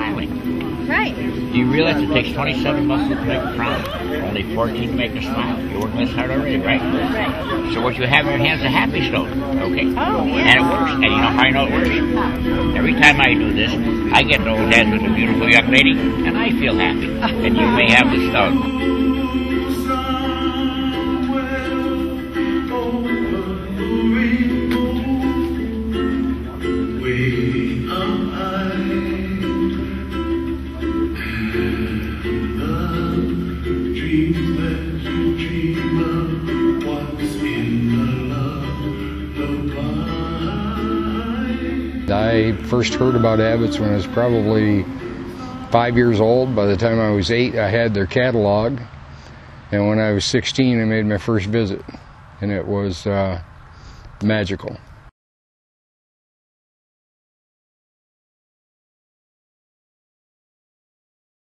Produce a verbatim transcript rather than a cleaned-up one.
smiling. Right. Do you realize it takes twenty-seven muscles to make a frown, only fourteen to make a smile? You're working this hard already, right? Right. So what you have in your hand is a happy stone, okay? Oh, yeah. And it works. And you know how I know it works? Every time I do this, I get to dance with a beautiful young lady, and I feel happy. And you may have the stone. I first heard about Abbott's when I was probably five years old. By the time I was eight, I had their catalog. And when I was sixteen, I made my first visit. And it was uh, magical.